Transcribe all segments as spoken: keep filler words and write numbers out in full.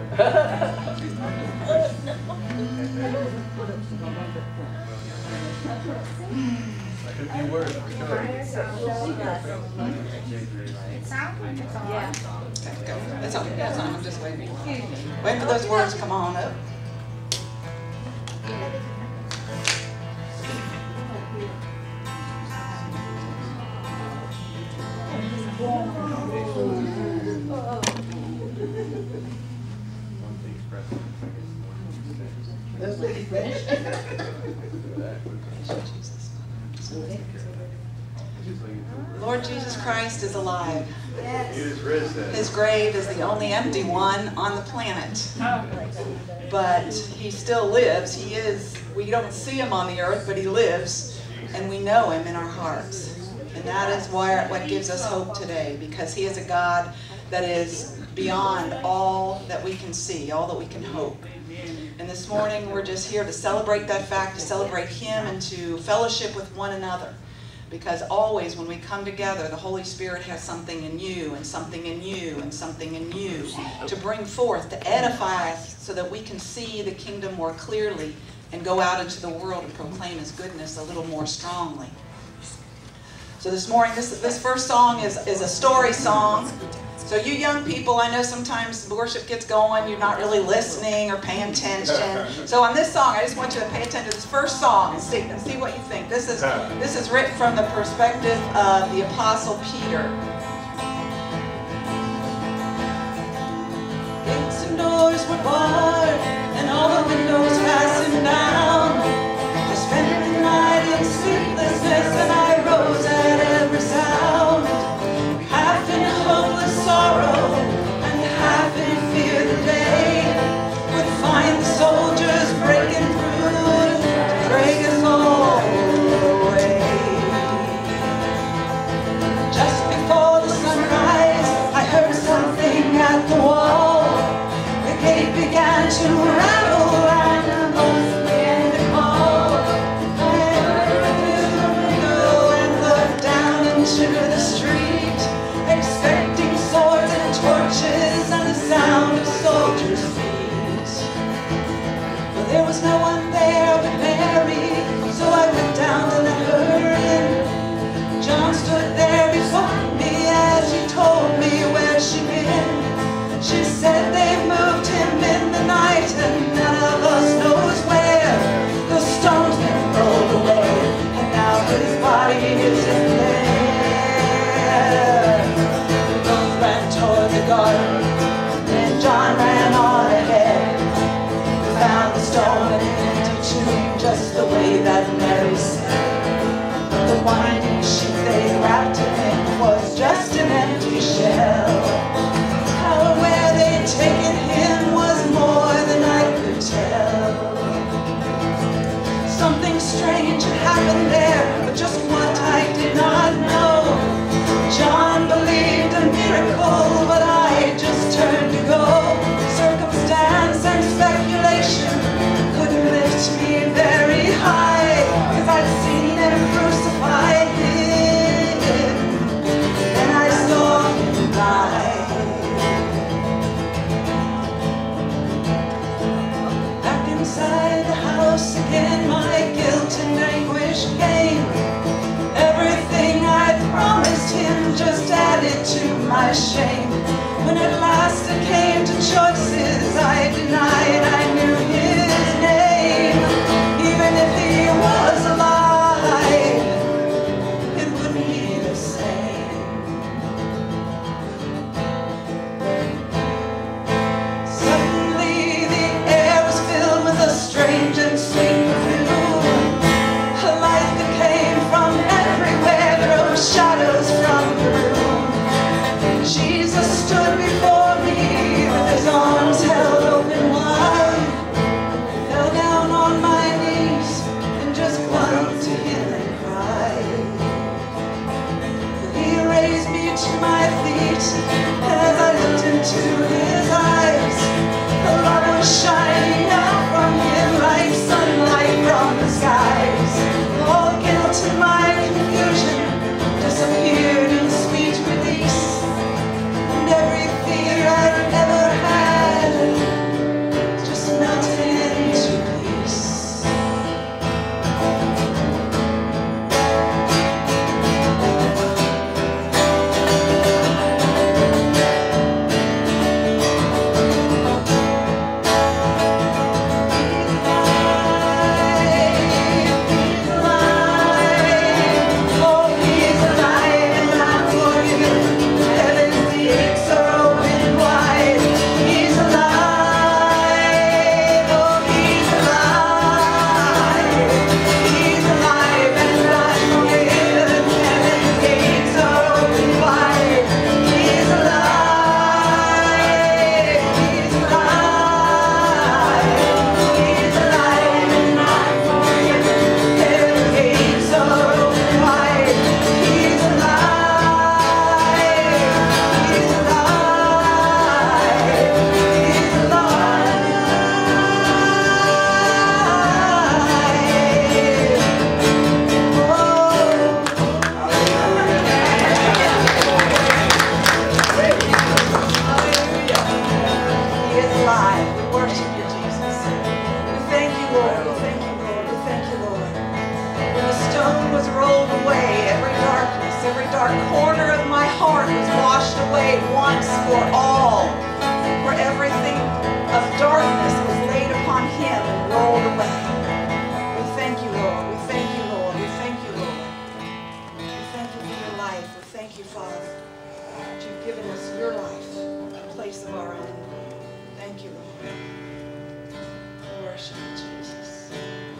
Could be worse. Yeah. Okay, go. That's okay. That's fine. I'm just waiting. Waiting for those words to come on up. Lord Jesus Christ is alive. His grave is the only empty one on the planet. But he still lives. He is, we don't see him on the earth, but he lives, and we know him in our hearts. And that is why, what gives us hope today, because he is a God that is beyond all that we can see, all that we can hope. And this morning we're just here to celebrate that fact, to celebrate him, and to fellowship with one another. Because always when we come together, the Holy Spirit has something in you, and something in you, and something in you to bring forth, to edify us so that we can see the kingdom more clearly and go out into the world and proclaim his goodness a little more strongly. So this morning, this, this first song is, is a story song. So you young people, I know sometimes worship gets going, you're not really listening or paying attention. So on this song, I just want you to pay attention to this first song and see, and see what you think. This is, this is written from the perspective of the Apostle Peter. Gates and doors were barred, and all the windows fastened down. I spent the night in sleeplessness, and I rose at every sound. Half in hopeless sorrow, and half in fear the day would find the soldiers breaking through to break us all away. Just before the sunrise, I heard something at the wall. The gate began to rattle, and the voice began to call. I heard through the window and looked down into the street, expecting swords and torches and the sound of soldiers' feet. But there was no one there but Mary, so I went down to let her in. John stood there before me as she told me where she'd been. She said they moved him in the night, and none of us knows where. The stone's been rolled away, and now his body is in there. We both ran toward the garden, and John ran on ahead. We found the stone in an empty tomb, just the way that Mary said. But the winding sheet they wrapped him in was just an empty shell. How where they'd taken him was more than I could tell. Something strange had happened there, but just what I did not know. John believed a miracle, but I just turned to go. Circumstance and speculation couldn't lift me very high, 'cause I'd seen him crucify him, and I saw him die. Back inside the house again, my guilt and anguish came. Everything I promised him just added to my shame. When at last it came to choices, I denied I knew his name. Even if he was alive, it wouldn't be the same. Suddenly the air was filled with a strange and sweet perfume. A light that came from everywhere drove shadows from the room. Jesus dark corner of my heart was washed away once for all. For everything of darkness was laid upon him and rolled away. We thank you, Lord. We thank you, Lord. We thank you, Lord. We thank you for your life. We thank you, Father, that you've given us your life in place of our own. Thank you, Lord. We worship you, Jesus.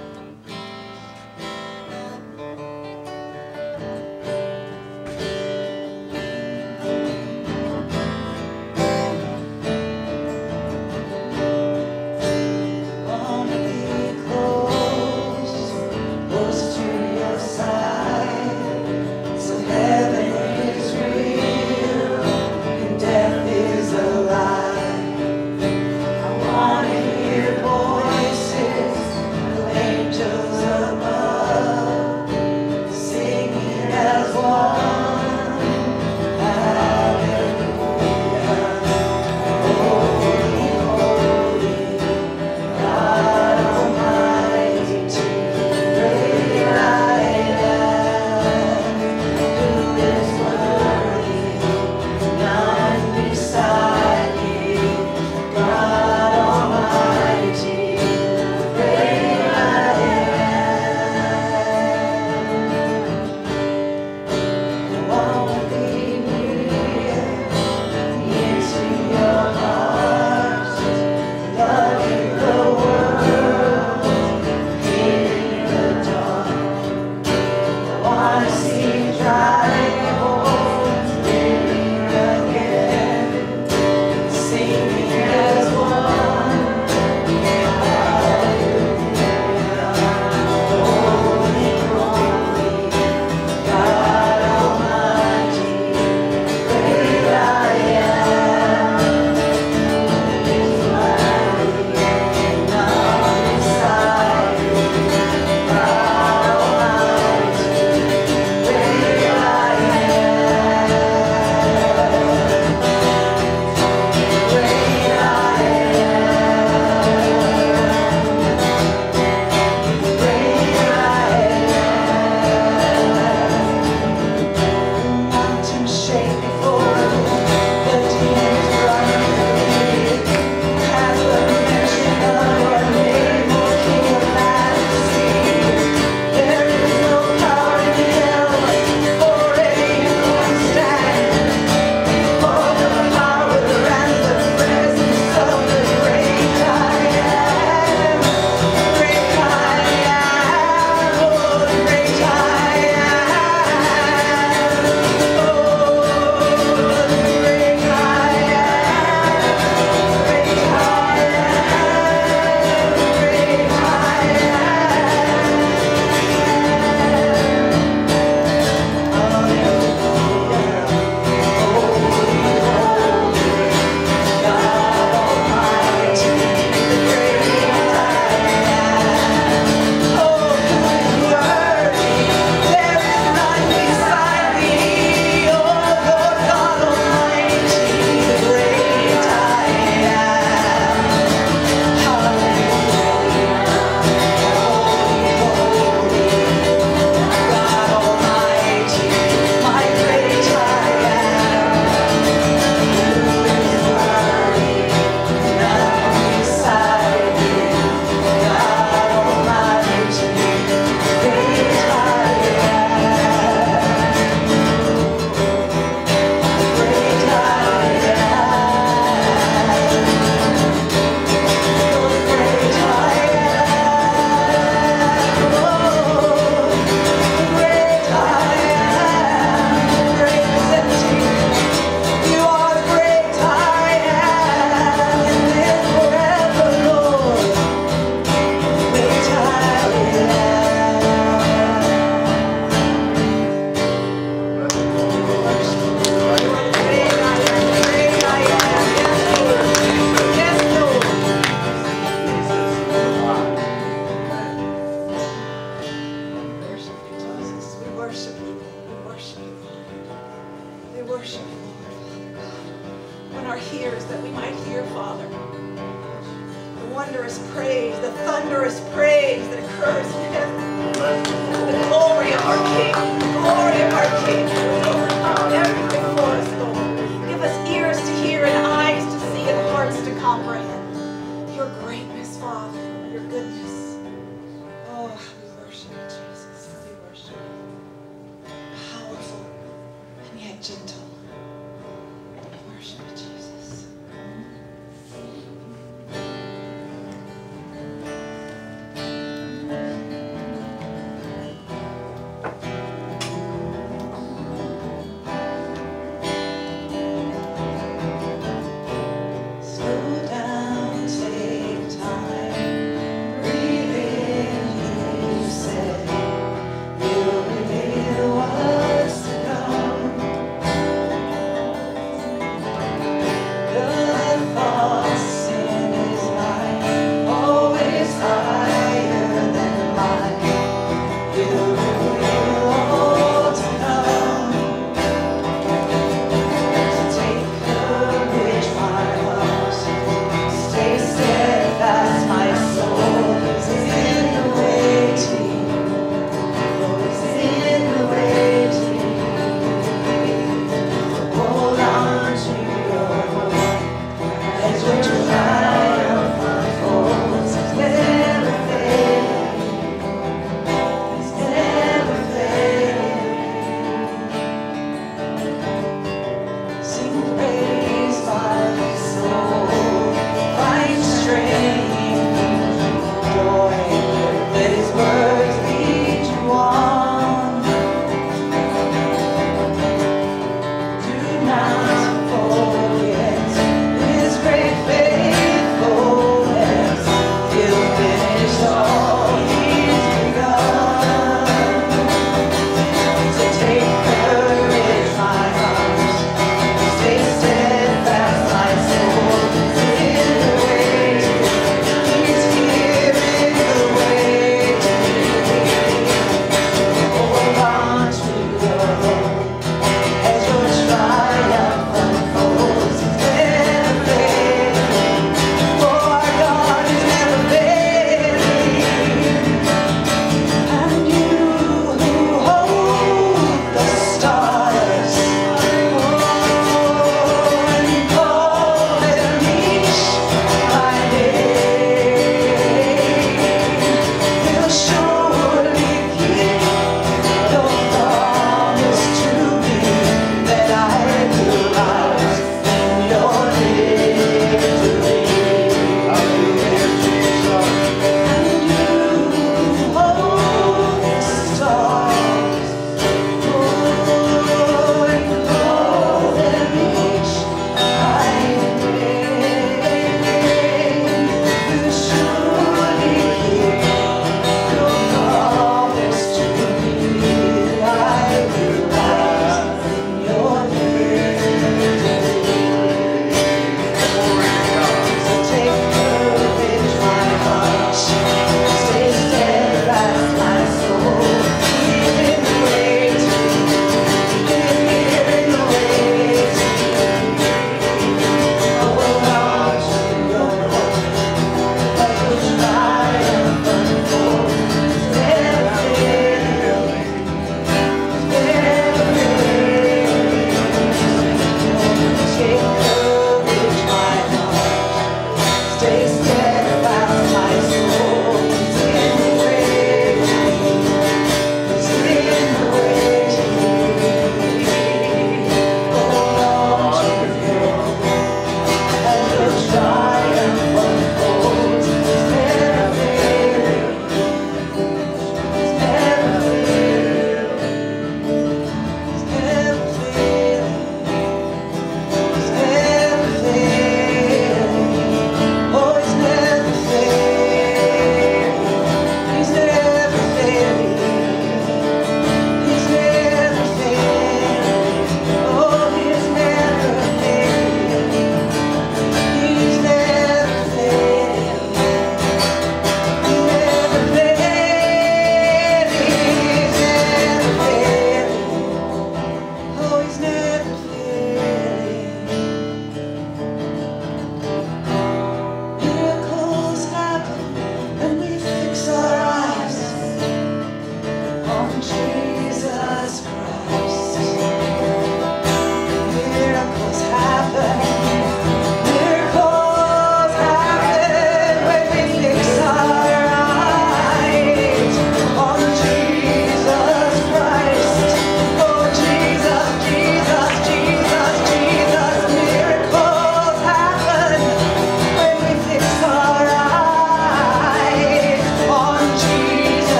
wondrous praise, the thunderous praise that occurs in heaven. The glory of our King, the glory of our King. Abraham. Your greatness, Father, your goodness. Oh, we worship you, Jesus. We worship you. Powerful and yet gentle. We worship you, Jesus. You'll reveal what's to come.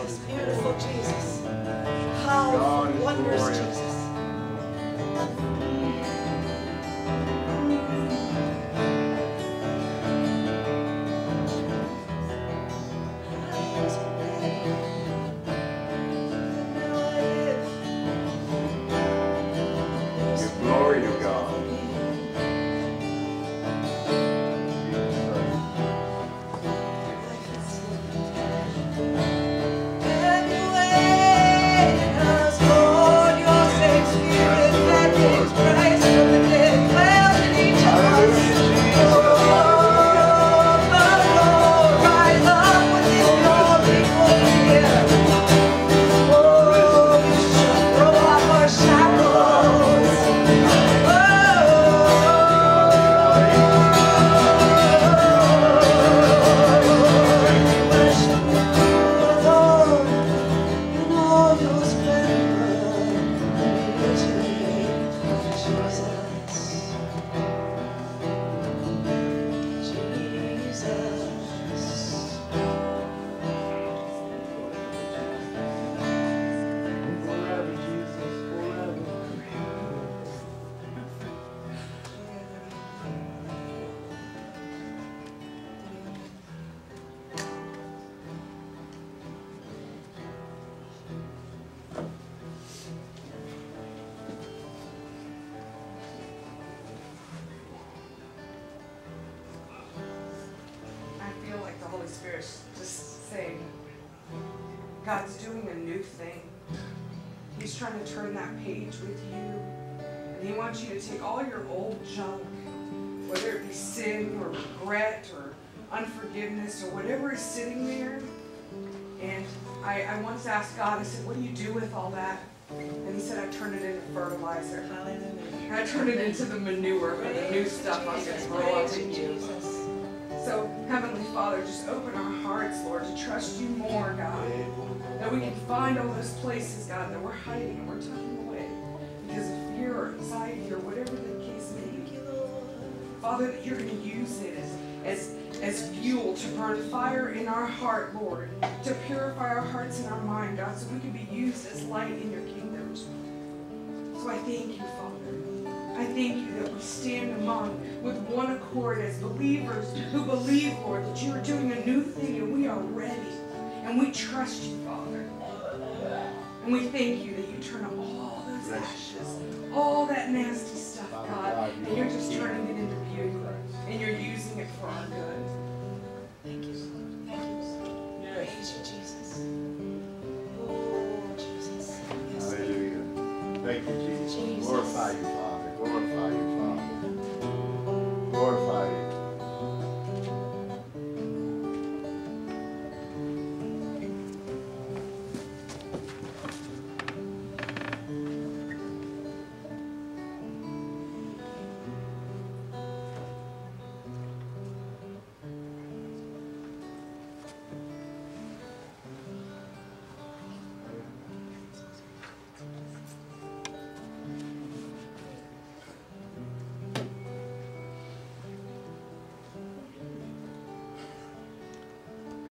Jesus, beautiful Jesus. Powerful, wondrous Jesus. Just saying, God's doing a new thing. He's trying to turn that page with you. And He wants you to take all your old junk, whether it be sin or regret or unforgiveness or whatever is sitting there. And I, I once asked God, I said, what do you do with all that? And He said, I turn it into fertilizer. Hallelujah. I turn it into the manure for the new stuff I'm going to grow up in you. So, Heavenly Father, just open our hearts, Lord, to trust You more, God. That we can find all those places, God, that we're hiding and we're tucking away because of fear or anxiety or whatever the case may be. Father, that You're going to use it as, as, as fuel to burn fire in our heart, Lord, to purify our hearts and our mind, God, so we can be used as light in Your kingdom. So I thank You, Father. I thank You that we stand among with one accord as believers who believe, Lord, that You are doing a new thing and we are ready. And we trust You, Father. And we thank You that You turn up all those ashes, all that nasty stuff, God, and You're just turning it into beauty. And You're using it for our good. Thank You, Lord. Thank You. Praise You, Jesus. Oh, Jesus. Yes. Hallelujah. Thank You, Jesus. Jesus. Glorify You, Father. Glorify You, Father. Glorify You.